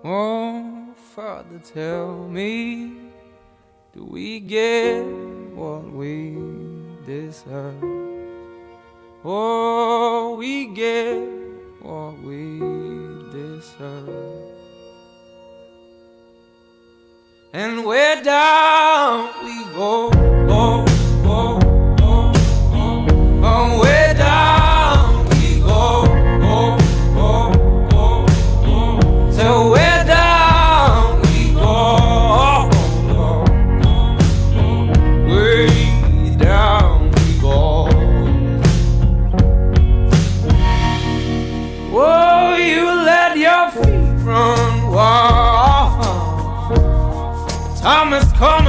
Oh, Father, tell me, do we get what we deserve? Oh, we get what we deserve. And where down we go, oh, oh, oh, oh, oh, where down we go, oh, oh, oh, oh. So where down we go, oh, oh, oh, oh. Way down we go. Oh, you let your feet run wild. Time has come